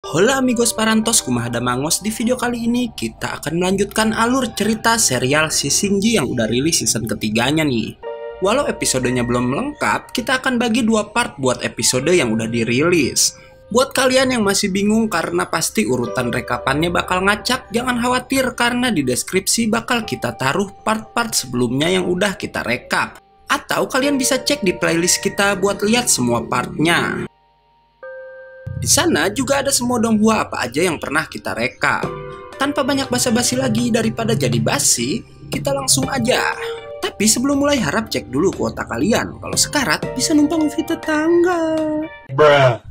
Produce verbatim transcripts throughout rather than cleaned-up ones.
Hola amigos parantos, kumaha damangos. Di video kali ini kita akan melanjutkan alur cerita serial si Shinji yang udah rilis season ketiganya nih. Walau episodenya belum lengkap, kita akan bagi dua part buat episode yang udah dirilis. Buat kalian yang masih bingung karena pasti urutan rekapannya bakal ngacak, jangan khawatir karena di deskripsi bakal kita taruh part-part sebelumnya yang udah kita rekap. Atau kalian bisa cek di playlist kita buat lihat semua partnya. Di sana juga ada semua donghua apa aja yang pernah kita rekap. Tanpa banyak basa-basi lagi, daripada jadi basi, kita langsung aja. Tapi sebelum mulai harap cek dulu kuota kalian. Kalau sekarat bisa numpang movie tetangga. Bruh.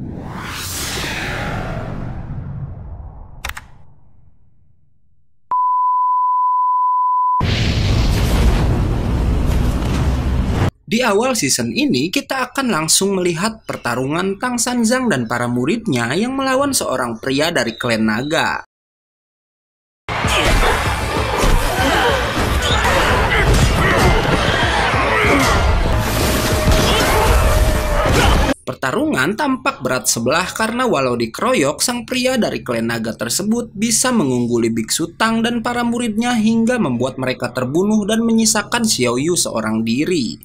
Di awal season ini, kita akan langsung melihat pertarungan Tang Sanzang dan para muridnya yang melawan seorang pria dari klan naga. Pertarungan tampak berat sebelah karena walau dikeroyok, sang pria dari klan naga tersebut bisa mengungguli Biksu Tang dan para muridnya hingga membuat mereka terbunuh dan menyisakan Xiaoyu seorang diri.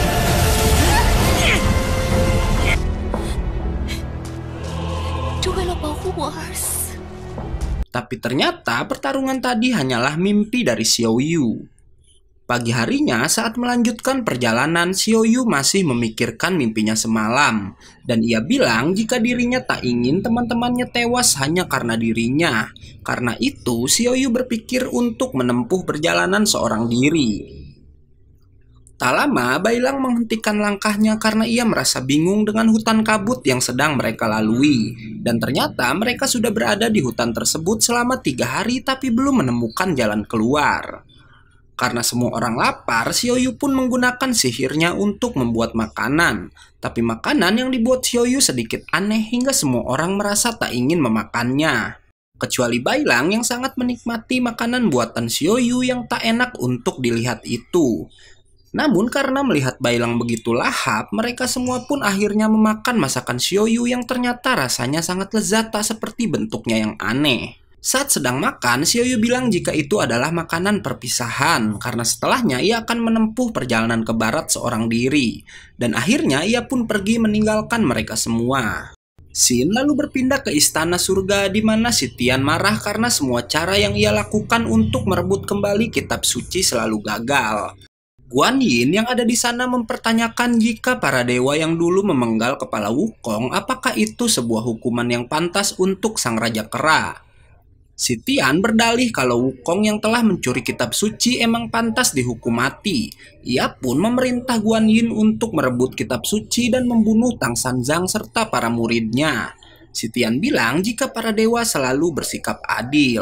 Tapi ternyata pertarungan tadi hanyalah mimpi dari Xiaoyu. Pagi harinya saat melanjutkan perjalanan, Xiaoyu masih memikirkan mimpinya semalam. Dan ia bilang jika dirinya tak ingin teman-temannya tewas hanya karena dirinya. Karena itu Xiaoyu berpikir untuk menempuh perjalanan seorang diri. Tak lama, Bailang menghentikan langkahnya karena ia merasa bingung dengan hutan kabut yang sedang mereka lalui. Dan ternyata mereka sudah berada di hutan tersebut selama tiga hari tapi belum menemukan jalan keluar. Karena semua orang lapar, Xiaoyu pun menggunakan sihirnya untuk membuat makanan. Tapi makanan yang dibuat Xiaoyu sedikit aneh hingga semua orang merasa tak ingin memakannya. Kecuali Bailang yang sangat menikmati makanan buatan Xiaoyu yang tak enak untuk dilihat itu. Namun karena melihat Bailang begitu lahap, mereka semua pun akhirnya memakan masakan Xiaoyu yang ternyata rasanya sangat lezat tak seperti bentuknya yang aneh. Saat sedang makan, Xiaoyu bilang jika itu adalah makanan perpisahan, karena setelahnya ia akan menempuh perjalanan ke barat seorang diri. Dan akhirnya ia pun pergi meninggalkan mereka semua. Shin lalu berpindah ke istana surga di mana si Tian marah karena semua cara yang ia lakukan untuk merebut kembali kitab suci selalu gagal. Guan Yin yang ada di sana mempertanyakan jika para dewa yang dulu memenggal kepala Wukong apakah itu sebuah hukuman yang pantas untuk sang Raja Kera. Si Tian berdalih kalau Wukong yang telah mencuri kitab suci emang pantas dihukum mati. Ia pun memerintah Guan Yin untuk merebut kitab suci dan membunuh Tang Sanzang serta para muridnya. Si Tian bilang jika para dewa selalu bersikap adil.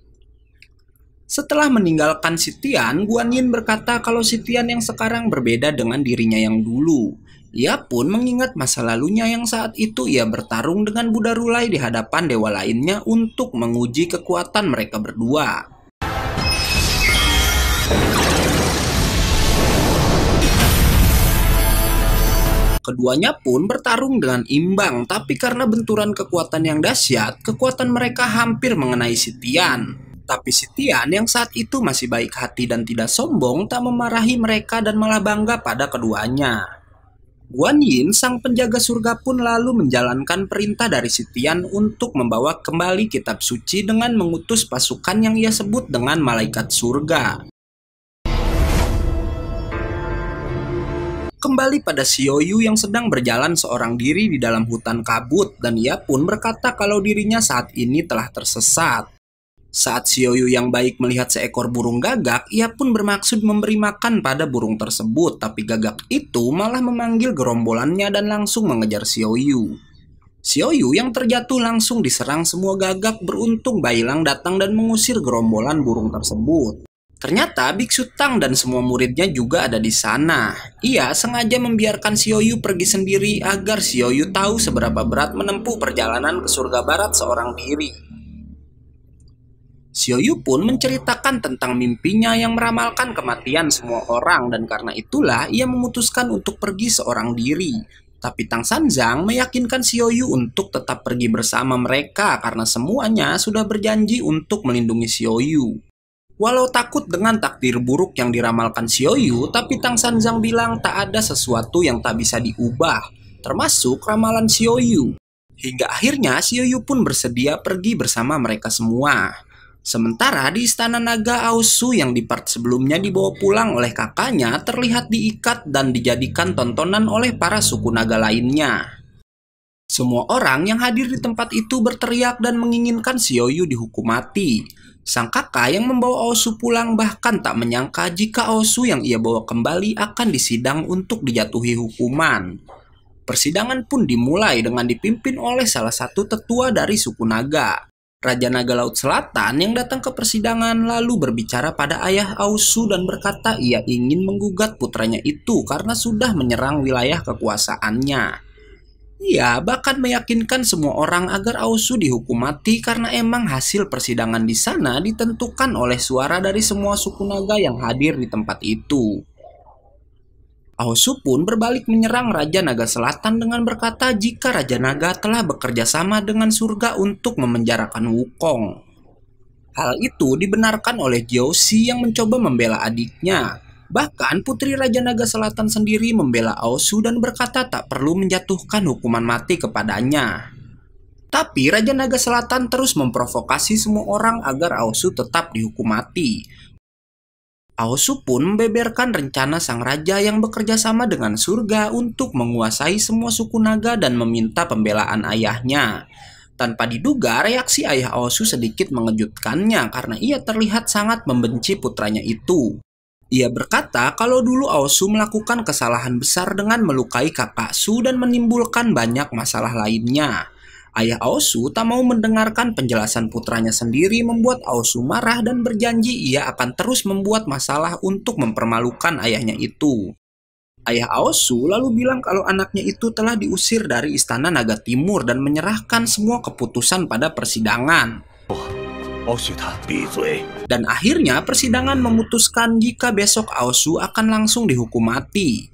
Setelah meninggalkan si Tian, Guan Yin berkata kalau si Tian yang sekarang berbeda dengan dirinya yang dulu. Ia pun mengingat masa lalunya yang saat itu ia bertarung dengan Buddha Rulai di hadapan dewa lainnya untuk menguji kekuatan mereka berdua. Keduanya pun bertarung dengan imbang, tapi karena benturan kekuatan yang dahsyat, kekuatan mereka hampir mengenai si Tian. Tapi si Tian yang saat itu masih baik hati dan tidak sombong tak memarahi mereka dan malah bangga pada keduanya. Guan Yin sang penjaga surga pun lalu menjalankan perintah dari si Tian untuk membawa kembali kitab suci dengan mengutus pasukan yang ia sebut dengan malaikat surga. Kembali pada Xiaoyu yang sedang berjalan seorang diri di dalam hutan kabut dan ia pun berkata kalau dirinya saat ini telah tersesat. Saat Xiaoyu yang baik melihat seekor burung gagak, ia pun bermaksud memberi makan pada burung tersebut, tapi gagak itu malah memanggil gerombolannya dan langsung mengejar Xiaoyu. Xiaoyu yang terjatuh langsung diserang semua gagak, beruntung Bailang datang dan mengusir gerombolan burung tersebut. Ternyata Biksu Tang dan semua muridnya juga ada di sana. Ia sengaja membiarkan Xiaoyu pergi sendiri agar Xiaoyu tahu seberapa berat menempuh perjalanan ke surga barat seorang diri. Xiaoyu pun menceritakan tentang mimpinya yang meramalkan kematian semua orang dan karena itulah ia memutuskan untuk pergi seorang diri. Tapi Tang Sanzang meyakinkan Xiaoyu untuk tetap pergi bersama mereka karena semuanya sudah berjanji untuk melindungi Xiaoyu. Walau takut dengan takdir buruk yang diramalkan Xiaoyu, tapi Tang Sanzang bilang tak ada sesuatu yang tak bisa diubah, termasuk ramalan Xiaoyu. Hingga akhirnya Xiaoyu pun bersedia pergi bersama mereka semua. Sementara di Istana Naga, Aosu yang di part sebelumnya dibawa pulang oleh kakaknya terlihat diikat dan dijadikan tontonan oleh para suku naga lainnya. Semua orang yang hadir di tempat itu berteriak dan menginginkan Xiaoyu dihukum mati. Sang kakak yang membawa Aosu pulang bahkan tak menyangka jika Aosu yang ia bawa kembali akan disidang untuk dijatuhi hukuman. Persidangan pun dimulai dengan dipimpin oleh salah satu tetua dari suku naga. Raja Naga Laut Selatan yang datang ke persidangan lalu berbicara pada ayah Aosu dan berkata ia ingin menggugat putranya itu karena sudah menyerang wilayah kekuasaannya. Ia bahkan meyakinkan semua orang agar Aosu dihukum mati karena emang hasil persidangan di sana ditentukan oleh suara dari semua suku naga yang hadir di tempat itu. Aosu pun berbalik menyerang Raja Naga Selatan dengan berkata jika Raja Naga telah bekerja sama dengan surga untuk memenjarakan Wukong. Hal itu dibenarkan oleh Jiaoxi yang mencoba membela adiknya. Bahkan Putri Raja Naga Selatan sendiri membela Aosu dan berkata tak perlu menjatuhkan hukuman mati kepadanya. Tapi Raja Naga Selatan terus memprovokasi semua orang agar Aosu tetap dihukum mati. Aosu pun membeberkan rencana sang raja yang bekerja sama dengan surga untuk menguasai semua suku naga dan meminta pembelaan ayahnya. Tanpa diduga, reaksi ayah Aosu sedikit mengejutkannya karena ia terlihat sangat membenci putranya itu. Ia berkata kalau dulu Aosu melakukan kesalahan besar dengan melukai kakak Su dan menimbulkan banyak masalah lainnya. Ayah Aosu tak mau mendengarkan penjelasan putranya sendiri membuat Aosu marah dan berjanji ia akan terus membuat masalah untuk mempermalukan ayahnya itu. Ayah Aosu lalu bilang kalau anaknya itu telah diusir dari Istana Naga Timur dan menyerahkan semua keputusan pada persidangan. Dan akhirnya persidangan memutuskan jika besok Aosu akan langsung dihukum mati.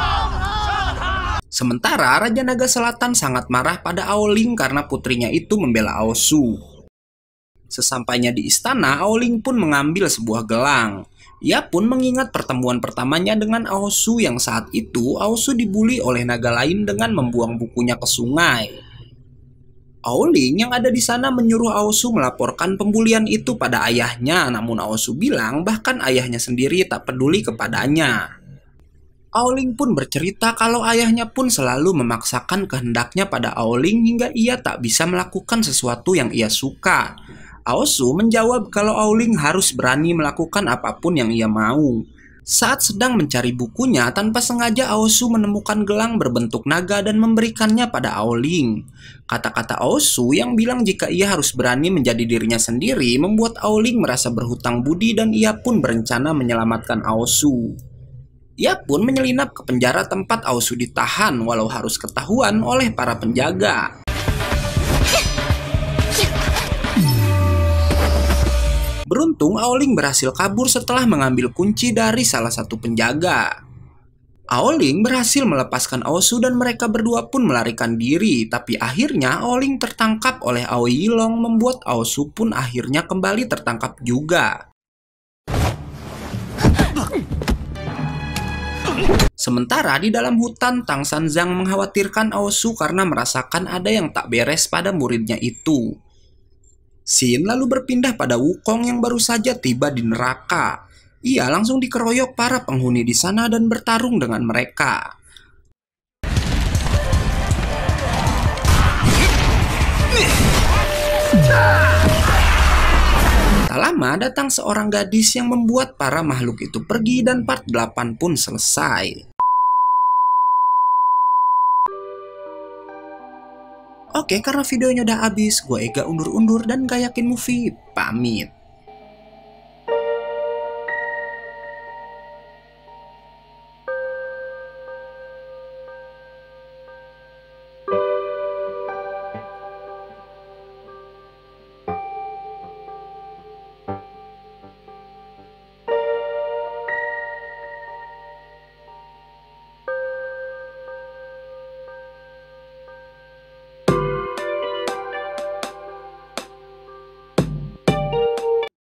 Sementara Raja Naga Selatan sangat marah pada Aoling karena putrinya itu membela Aosu. Sesampainya di istana, Aoling pun mengambil sebuah gelang. Ia pun mengingat pertemuan pertamanya dengan Aosu yang saat itu Aosu dibuli oleh naga lain dengan membuang bukunya ke sungai. Aoling yang ada di sana menyuruh Aosu melaporkan pembulian itu pada ayahnya, namun Aosu bilang bahkan ayahnya sendiri tak peduli kepadanya. Aoling pun bercerita kalau ayahnya pun selalu memaksakan kehendaknya pada Aoling hingga ia tak bisa melakukan sesuatu yang ia suka. Aosu menjawab kalau Aoling harus berani melakukan apapun yang ia mau. Saat sedang mencari bukunya, tanpa sengaja Aosu menemukan gelang berbentuk naga dan memberikannya pada Aoling. Kata-kata Aosu yang bilang jika ia harus berani menjadi dirinya sendiri membuat Aoling merasa berhutang budi dan ia pun berencana menyelamatkan Aosu. Ia pun menyelinap ke penjara tempat Aosu ditahan walau harus ketahuan oleh para penjaga. Beruntung Aoling berhasil kabur setelah mengambil kunci dari salah satu penjaga. Aoling berhasil melepaskan Aosu dan mereka berdua pun melarikan diri, tapi akhirnya Aoling tertangkap oleh Ao Yilong membuat Aosu pun akhirnya kembali tertangkap juga. Sementara di dalam hutan, Tang Sanzang mengkhawatirkan Aosu karena merasakan ada yang tak beres pada muridnya itu. Xin lalu berpindah pada Wukong yang baru saja tiba di neraka. Ia langsung dikeroyok para penghuni di sana dan bertarung dengan mereka. Tak lama datang seorang gadis yang membuat para makhluk itu pergi dan part delapan pun selesai. Oke, karena videonya udah habis, gue Ega undur-undur dan gak yakin movie, pamit.